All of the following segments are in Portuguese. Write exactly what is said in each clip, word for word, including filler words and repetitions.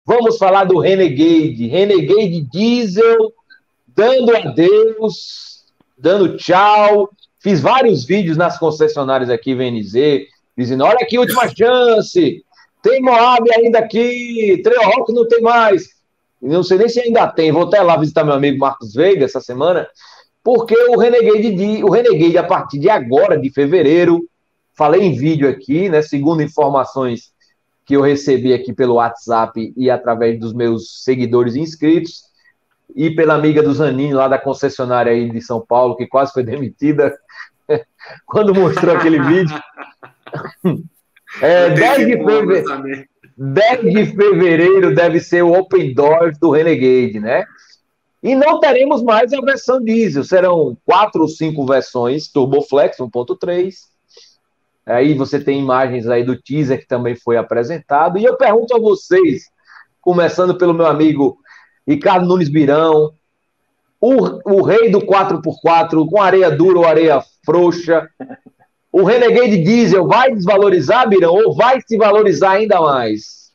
Vamos falar do Renegade. Renegade Diesel, dando adeus, dando tchau. Fiz vários vídeos nas concessionárias aqui, V N Z, dizendo, olha aqui, última chance. Tem Moab ainda aqui, Trailhawk não tem mais. Não sei nem se ainda tem. Vou até lá visitar meu amigo Marcos Veiga essa semana, porque o Renegade, o Renegade, a partir de agora, de fevereiro, falei em vídeo aqui, né, segundo informações que eu recebi aqui pelo WhatsApp e através dos meus seguidores inscritos, e pela amiga do Zanini, lá da concessionária aí de São Paulo, que quase foi demitida, quando mostrou aquele vídeo. É, dez de fevereiro, dez de fevereiro deve ser o Open Doors do Renegade, né? E não teremos mais a versão diesel, serão quatro ou cinco versões, Turboflex um ponto três. Aí você tem imagens aí do teaser que também foi apresentado. E eu pergunto a vocês, começando pelo meu amigo Ricardo Nunes Birão, o, o rei do quatro por quatro, com areia dura ou areia frouxa, o Renegade Diesel vai desvalorizar, Birão, ou vai se valorizar ainda mais?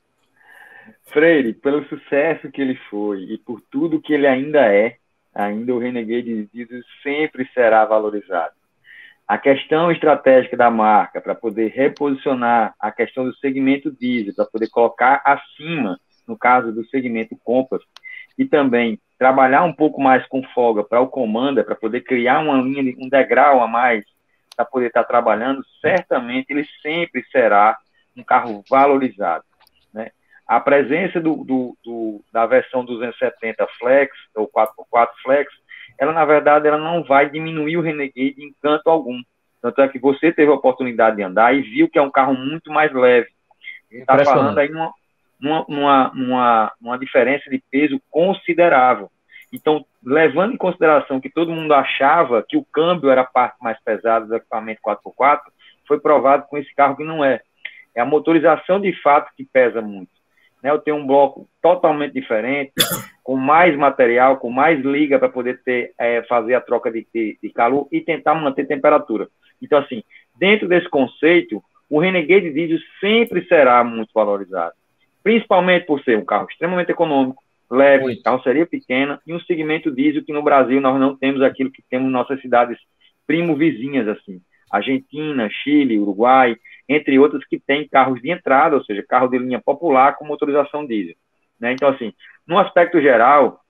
Freire, pelo sucesso que ele foi e por tudo que ele ainda é, ainda o Renegade Diesel sempre será valorizado. A questão estratégica da marca para poder reposicionar a questão do segmento diesel, para poder colocar acima, no caso do segmento Compass, e também trabalhar um pouco mais com folga para o Commander, para poder criar uma linha, um degrau a mais, para poder estar trabalhando, certamente ele sempre será um carro valorizado, né? A presença do, do, do, da versão duzentos e setenta Flex, ou quatro por quatro Flex, ela, na verdade, ela não vai diminuir o Renegade em canto algum. Tanto é que você teve a oportunidade de andar e viu que é um carro muito mais leve. Está falando aí numa, numa, numa, numa, numa diferença de peso considerável. Então, levando em consideração que todo mundo achava que o câmbio era a parte mais pesada do equipamento quatro por quatro, foi provado com esse carro que não é. É a motorização de fato que pesa muito. Eu tenho um bloco totalmente diferente, com mais material, com mais liga para poder ter, é, fazer a troca de, de, de calor e tentar manter temperatura. Então, assim, dentro desse conceito, o Renegade Diesel sempre será muito valorizado, principalmente por ser um carro extremamente econômico, leve, muito. Carroceria pequena e um segmento diesel que no Brasil nós não temos aquilo que temos em nossas cidades primo-vizinhas, assim, Argentina, Chile, Uruguai, entre outras que têm carros de entrada, ou seja, carro de linha popular com motorização diesel, né? Então, assim, no aspecto geral,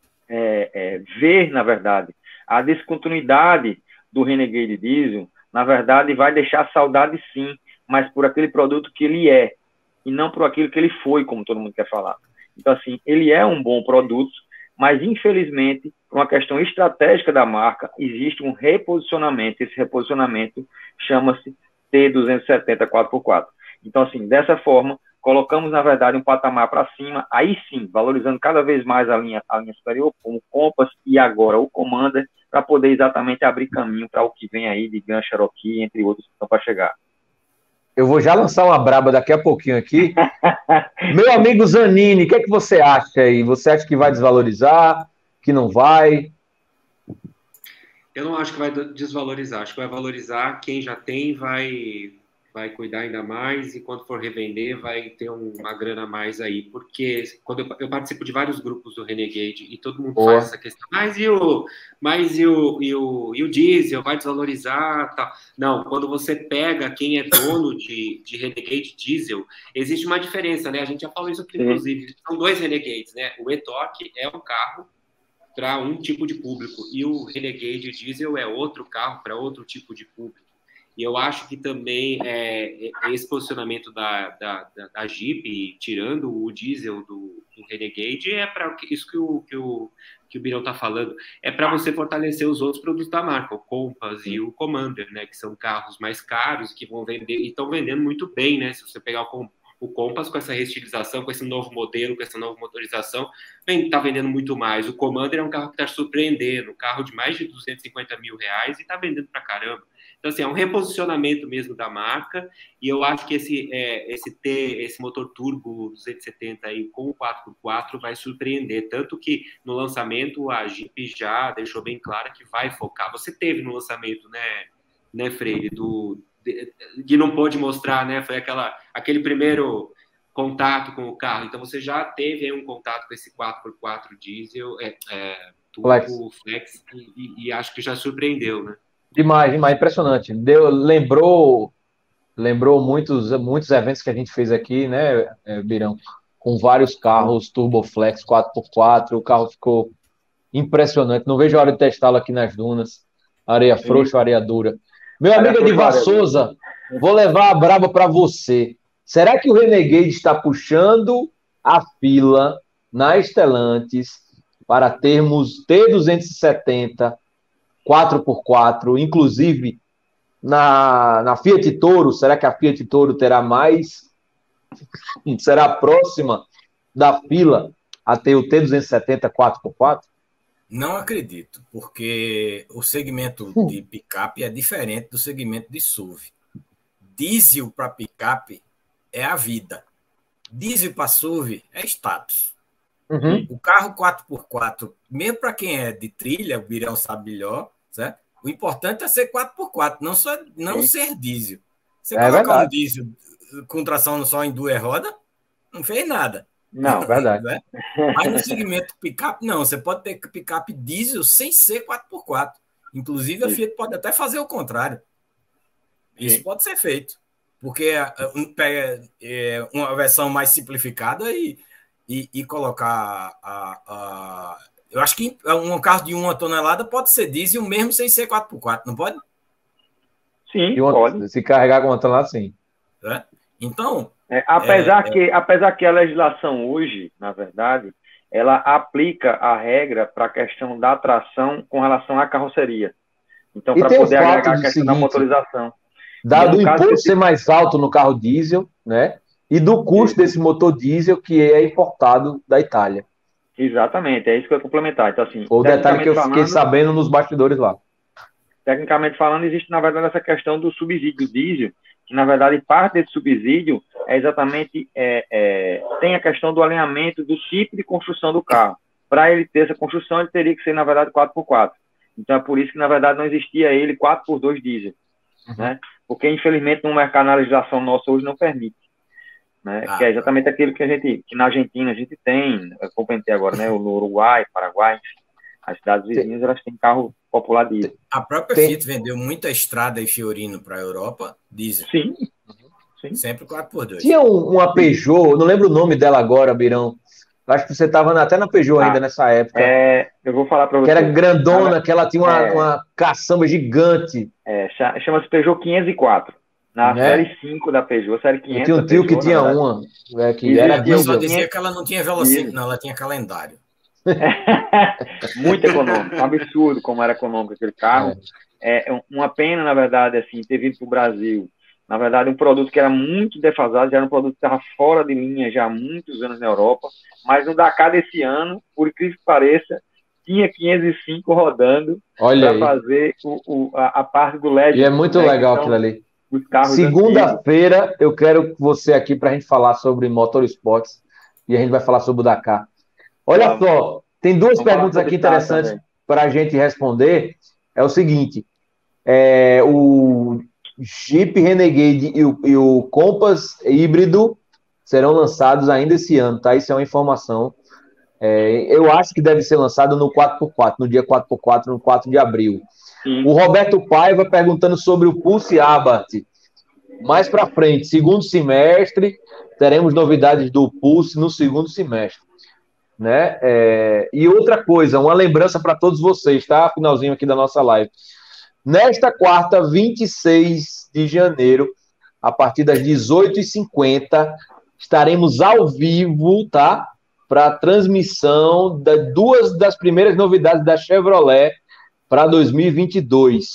é, é, ver, na verdade, a descontinuidade do Renegade Diesel, na verdade, vai deixar saudade, sim, mas por aquele produto que ele é, e não por aquilo que ele foi, como todo mundo quer falar. Então, assim, ele é um bom produto, mas, infelizmente, por uma questão estratégica da marca, existe um reposicionamento. Esse reposicionamento chama-se T duzentos e setenta quatro por quatro. Então, assim, dessa forma, colocamos, na verdade, um patamar para cima, aí sim, valorizando cada vez mais a linha, a linha superior, como o Compass e agora o Commander, para poder exatamente abrir caminho para o que vem aí de Grand Cherokee, entre outros que estão para chegar. Eu vou já lançar uma braba daqui a pouquinho aqui. Meu amigo Zanini, o que é que você acha aí? Você acha que vai desvalorizar, que não vai? Eu não acho que vai desvalorizar, acho que vai valorizar quem já tem, vai, vai cuidar ainda mais, e quando for revender vai ter uma grana a mais aí, porque quando eu, eu participo de vários grupos do Renegade e todo mundo Boa. faz essa questão, mas e o, mas e o, e o, e o diesel vai desvalorizar, tal. Não, quando você pega quem é dono de, de Renegade diesel, existe uma diferença, né? A gente já falou isso aqui, inclusive, são dois Renegades, né? O E-Torque é um carro para um tipo de público, e o Renegade Diesel é outro carro para outro tipo de público. E eu acho que também é, esse posicionamento da, da, da, da Jeep, tirando o diesel do, do Renegade, é para isso que o, que o, que o Birão está falando, é para você fortalecer os outros produtos da marca, o Compass e o Commander, né, que são carros mais caros, que vão vender, e estão vendendo muito bem, né, se você pegar o O Compass com essa restilização, com esse novo modelo, com essa nova motorização, está vendendo muito mais. O Commander é um carro que está surpreendendo, um carro de mais de duzentos e cinquenta mil reais e está vendendo para caramba. Então, assim, é um reposicionamento mesmo da marca, e eu acho que esse, é, esse, T, esse motor turbo duzentos e setenta aí com o quatro por quatro vai surpreender, tanto que no lançamento a Jeep já deixou bem claro que vai focar. Você teve no lançamento, né, né Freire, do... que não pôde mostrar, né? Foi aquela, aquele primeiro, contato com o carro. Então, você já teve aí um contato com esse quatro por quatro diesel, é, é, turbo Flex. flex, e, e acho que já surpreendeu, né? Demais, demais, impressionante. Deu, lembrou, lembrou muitos, muitos eventos que a gente fez aqui, né, Birão? Com vários carros Turboflex quatro por quatro, o carro ficou impressionante. Não vejo a hora de testá-lo aqui nas dunas. Areia frouxa, areia dura. Meu amigo Edivar Souza, vou levar a braba para você. Será que o Renegade está puxando a fila na Stellantis para termos T duzentos e setenta quatro por quatro, inclusive na, na Fiat Toro? Será que a Fiat Toro terá mais? Será próxima da fila a ter o T duzentos e setenta quatro por quatro? Não acredito, porque o segmento de picape é diferente do segmento de S U V. Diesel para picape é a vida. Diesel para S U V é status. Uhum. O carro quatro por quatro, mesmo para quem é de trilha, o Birão sabe melhor, certo? O importante é ser quatro por quatro, não, só, não ser diesel. Você é colocar verdade. um diesel com tração só em duas rodas, não fez nada. Não, verdade. Né? Mas no segmento picape, não. Você pode ter picape diesel sem ser quatro por quatro. Inclusive, a Fiat pode até fazer o contrário. Isso Sim. pode ser feito. Porque pega uma versão mais simplificada e, e, e colocar a, a... Eu acho que um carro de uma tonelada pode ser diesel mesmo sem ser quatro por quatro, não pode? Sim, uma, pode. Se carregar com uma tonelada, sim. É? Então... É, apesar, é, que, é... apesar que a legislação hoje, na verdade, ela aplica a regra para a questão da tração com relação à carroceria. Então, para poder agregar a questão seguinte, da motorização. Dado o imposto ser mais alto no carro diesel, né? E do custo desse motor diesel que é importado da Itália. Exatamente, é isso que eu ia complementar. Então, assim, foi o detalhe que eu fiquei falando, sabendo nos bastidores lá. Tecnicamente falando, existe, na verdade, essa questão do subsídio diesel, que, na verdade, parte desse subsídio é exatamente, é, é, tem a questão do alinhamento do tipo de construção do carro. Para ele ter essa construção, ele teria que ser, na verdade, quatro por quatro. Então, é por isso que, na verdade, não existia ele quatro por dois diesel. Uhum. Né? Porque, infelizmente, no mercado, na legislação nossa hoje não permite. Né? Ah, que é exatamente aquilo que a gente, que na Argentina a gente tem, eu comentei agora, né? No Uruguai, Paraguai, as cidades vizinhas, elas têm carro popular diesel. A própria tem. Fiat vendeu muita Estrada e Fiorino para a Europa, diesel. Sim. Sim. Sempre quatro por dois. Tinha uma Peugeot, não lembro o nome dela agora, Birão. Acho que você estava até na Peugeot ah, ainda nessa época. É, eu vou falar para você. Que era grandona, que ela tinha uma, é, uma caçamba gigante. É, chama-se Peugeot quinhentos e quatro. Na né? série cinco da Peugeot, série quinhentos. Eu tinha um tio Peugeot, que tinha uma, é, que era diesel. Eu só dizia que ela não tinha velocímetro, não, ela tinha calendário. Muito econômico, um absurdo como era econômico aquele carro. É, é uma pena, na verdade, assim, ter vindo para o Brasil. Na verdade, um produto que era muito defasado, já era um produto que estava fora de linha já há muitos anos na Europa, mas no Dakar desse ano, por incrível que pareça, tinha quinhentos e cinco rodando para fazer o, o, a, a parte do L E D. E é muito né, legal aquilo ali. Segunda-feira eu quero você aqui para a gente falar sobre motorsports e a gente vai falar sobre o Dakar. Olha Vamos. só, tem duas Vamos perguntas aqui interessantes para a gente responder. É o seguinte, é, o Jeep Renegade e o, e o Compass híbrido serão lançados ainda esse ano, tá? Isso é uma informação. É, eu acho que deve ser lançado no quatro por quatro, no dia quatro por quatro, no quatro de abril. Sim. O Roberto Paiva perguntando sobre o Pulse Abarth. Mais para frente, segundo semestre, teremos novidades do Pulse no segundo semestre. Né? É, e outra coisa, uma lembrança para todos vocês, tá? Finalzinho aqui da nossa live. Nesta quarta, vinte e seis de janeiro, a partir das dezoito e cinquenta, estaremos ao vivo, tá? Para a transmissão de duas das primeiras novidades da Chevrolet para dois mil e vinte e dois.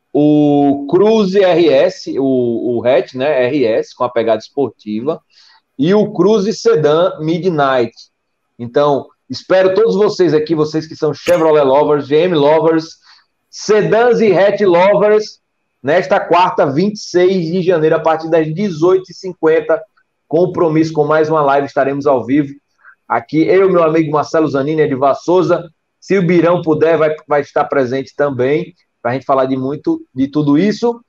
O Cruze R S, o, o hatch, né? R S, com a pegada esportiva, e o Cruze Sedan Midnight. Então, espero todos vocês aqui, vocês que são Chevrolet lovers, G M lovers, sedãs e hatch lovers, nesta quarta, vinte e seis de janeiro, a partir das dezoito e cinquenta, compromisso com mais uma live, estaremos ao vivo. Aqui, eu, meu amigo Marcelo Zanini, Edivar Souza, se o Birão puder, vai, vai estar presente também, para a gente falar de muito, de tudo isso.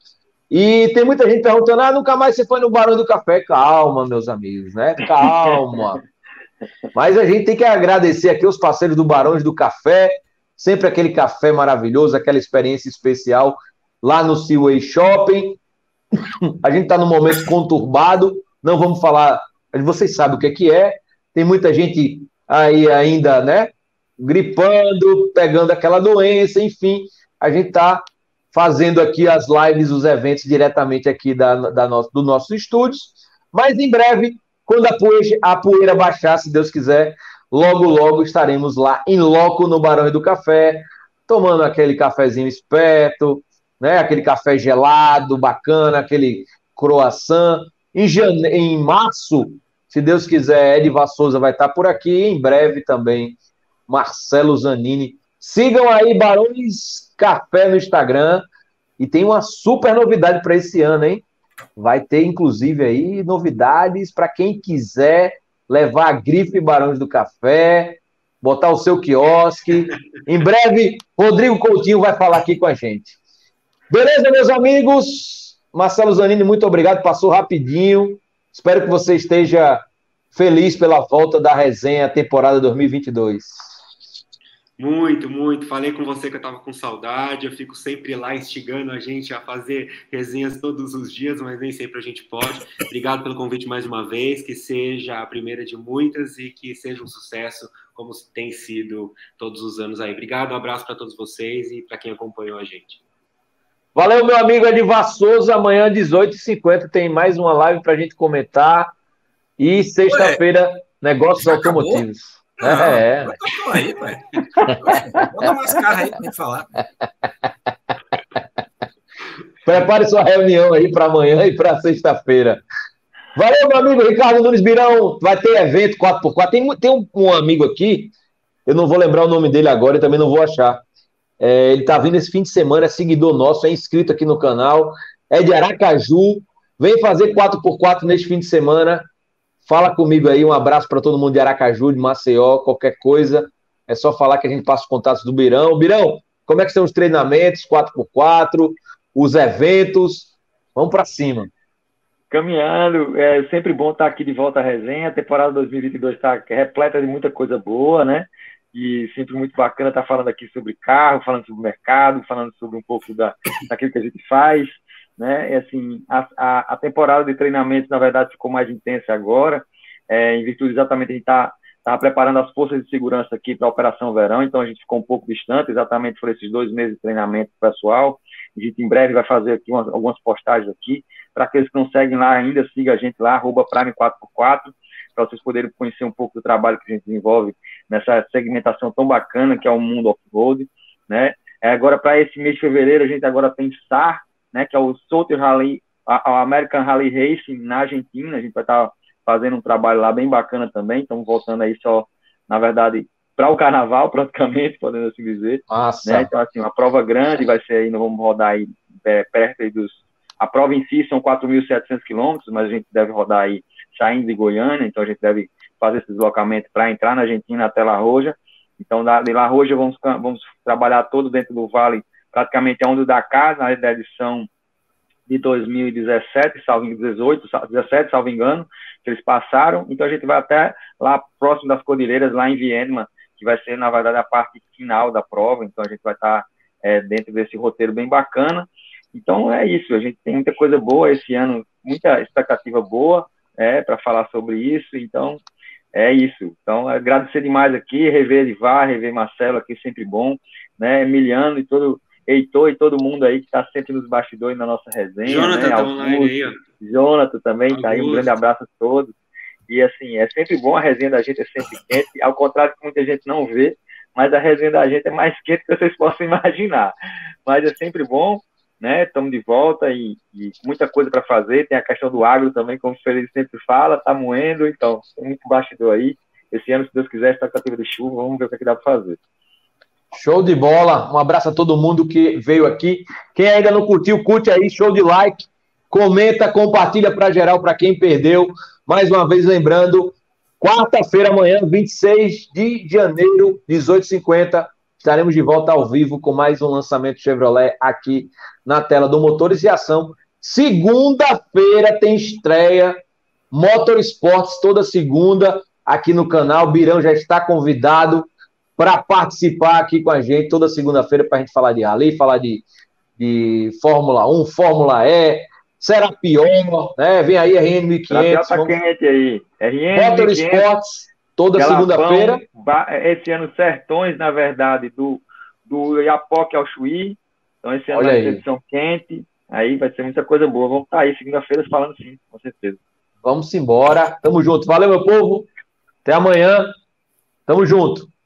E tem muita gente perguntando, ah, nunca mais você foi no Barão do Café. Calma, meus amigos, né? Calma. Mas a gente tem que agradecer aqui os parceiros do Barões do Café, sempre aquele café maravilhoso, aquela experiência especial lá no Seaway Shopping. A gente está num momento conturbado, não vamos falar, vocês sabem o que é que é, tem muita gente aí ainda, né, gripando, pegando aquela doença, enfim, a gente está fazendo aqui as lives, os eventos diretamente aqui da, da nosso, do nossos estúdios, mas em breve, quando a poeira, a poeira baixar, se Deus quiser, logo, logo estaremos lá em loco no Barão do Café, tomando aquele cafezinho esperto, né, aquele café gelado, bacana, aquele croissant. Em, jane... em março, se Deus quiser, Edivar Souza vai estar por aqui, e em breve também Marcelo Zanini. Sigam aí Barões Café no Instagram, e tem uma super novidade para esse ano, hein? Vai ter, inclusive, aí novidades para quem quiser levar a grife Barões do Café, botar o seu quiosque. Em breve, Rodrigo Coutinho vai falar aqui com a gente. Beleza, meus amigos? Marcelo Zanini, muito obrigado, passou rapidinho. Espero que você esteja feliz pela volta da resenha temporada dois mil e vinte e dois. Muito, muito. Falei com você que eu estava com saudade. Eu fico sempre lá instigando a gente a fazer resenhas todos os dias, mas nem sempre a gente pode. Obrigado pelo convite mais uma vez. Que seja a primeira de muitas e que seja um sucesso, como tem sido todos os anos aí. Obrigado, um abraço para todos vocês e para quem acompanhou a gente. Valeu, meu amigo Edivar Souza. Amanhã, dezoito e cinquenta, tem mais uma live para a gente comentar. E sexta-feira, negócios já automotivos. Não, é. Não, aí, pai. Bota umas carras aí pra gente falar. Prepare sua reunião aí para amanhã e para sexta-feira. Valeu, meu amigo Ricardo Nunes Birão. Vai ter evento quatro por quatro. Tem, tem um, um amigo aqui, eu não vou lembrar o nome dele agora e também não vou achar. É, ele tá vindo esse fim de semana, é seguidor nosso, é inscrito aqui no canal, é de Aracaju, vem fazer quatro por quatro neste fim de semana. Fala comigo aí, um abraço para todo mundo de Aracaju, de Maceió, qualquer coisa, é só falar que a gente passa os contatos do Birão. Birão, como é que são os treinamentos, quatro por quatro, os eventos? Vamos para cima. Caminhando, é sempre bom estar aqui de volta à resenha. A temporada dois mil e vinte e dois está repleta de muita coisa boa, né? E sempre muito bacana estar falando aqui sobre carro, falando sobre mercado, falando sobre um pouco da, daquilo que a gente faz, né? E, assim, a, a, a temporada de treinamento, na verdade, ficou mais intensa agora, é, em virtude exatamente a gente tá, tá preparando as forças de segurança aqui para a Operação Verão, então a gente ficou um pouco distante, exatamente por esses dois meses de treinamento pessoal. A gente em breve vai fazer aqui umas, algumas postagens aqui, para aqueles que não seguem lá ainda, siga a gente lá, arroba Prime quatro por quatro, para vocês poderem conhecer um pouco do trabalho que a gente desenvolve nessa segmentação tão bacana que é o mundo off-road, né? É, agora, para esse mês de fevereiro, a gente agora tem S A R, né, que é o Southern Rally, a, a American Rally Racing na Argentina. A gente vai estar tá fazendo um trabalho lá bem bacana também, estamos voltando aí só, na verdade, para o carnaval, praticamente, podemos assim dizer. Nossa. Né? Então, assim, uma prova grande vai ser aí, nós vamos rodar aí é, perto aí dos... A prova em si são quatro mil e setecentos quilômetros, mas a gente deve rodar aí saindo de Goiânia, então a gente deve fazer esse deslocamento para entrar na Argentina até La Roja. Então, da, de La Roja, vamos, vamos trabalhar todo dentro do vale, praticamente onde o Dakar, na edição de dois mil e dezessete, salvo engano, dezoito, dezessete, salvo engano, que eles passaram. Então, a gente vai até lá próximo das Cordilheiras, lá em Viedma, que vai ser, na verdade, a parte final da prova. Então, a gente vai estar é, dentro desse roteiro bem bacana. Então, é isso. A gente tem muita coisa boa esse ano, muita expectativa boa é, para falar sobre isso. Então, é isso. Então, agradecer demais aqui, rever Edivar, rever Marcelo aqui, sempre bom, né? Emiliano e todo, Heitor e todo mundo aí que está sempre nos bastidores na nossa resenha. Jonathan né? tá online aí, ó. Jonathan também Augusto. Tá aí, um grande abraço a todos. E, assim, é sempre bom, a resenha da gente é sempre quente, ao contrário que muita gente não vê, mas a resenha da gente é mais quente que vocês possam imaginar. Mas é sempre bom, né? Estamos de volta e, e muita coisa para fazer. Tem a questão do agro também, como o Felipe sempre fala, tá moendo, então tem muito bastidor aí. Esse ano, se Deus quiser, expectativa de chuva, vamos ver o que, é que dá para fazer. Show de bola, um abraço a todo mundo que veio aqui. Quem ainda não curtiu, curte aí, show de like, comenta, compartilha para geral, para quem perdeu. Mais uma vez lembrando, quarta-feira, amanhã, vinte e seis de janeiro, dezoito e cinquenta, estaremos de volta ao vivo com mais um lançamento Chevrolet aqui na tela do Motores e Ação, Segunda-feira tem estreia Motorsports, toda segunda aqui no canal. Birão já está convidado para participar aqui com a gente toda segunda-feira para a gente falar de rally, falar de, de Fórmula um, Fórmula E, será pior, né? Vem aí R N mil e quinhentos. Tá quente aí. R N Motorsports, toda segunda-feira. Esse ano Sertões, na verdade, do, do Iapoque ao Chuí. Então esse ano vai ser edição quente. Aí vai ser muita coisa boa. Vamos estar aí segunda-feira falando sim, com certeza. Vamos embora. Tamo junto. Valeu, meu povo. Até amanhã. Tamo junto.